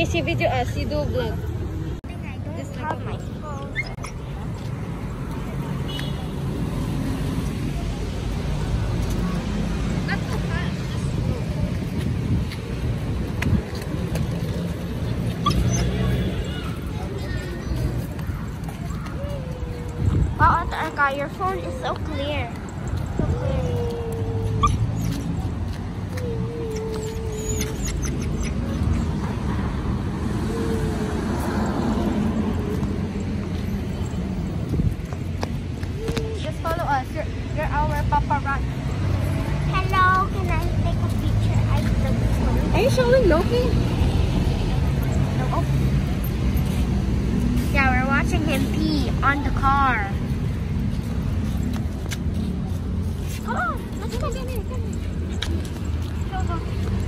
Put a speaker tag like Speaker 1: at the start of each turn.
Speaker 1: Okay, si video si do vlog.
Speaker 2: I don't have my phone. Not too fast. Wow, Arka, your phone is so clear. So clear. Just follow us. You're our paparazzi. Hello, can I take a picture? I don't.
Speaker 1: Are you showing Loki?
Speaker 2: No. Yeah, we're watching him pee on the car. Oh, let's go. Come here. Go.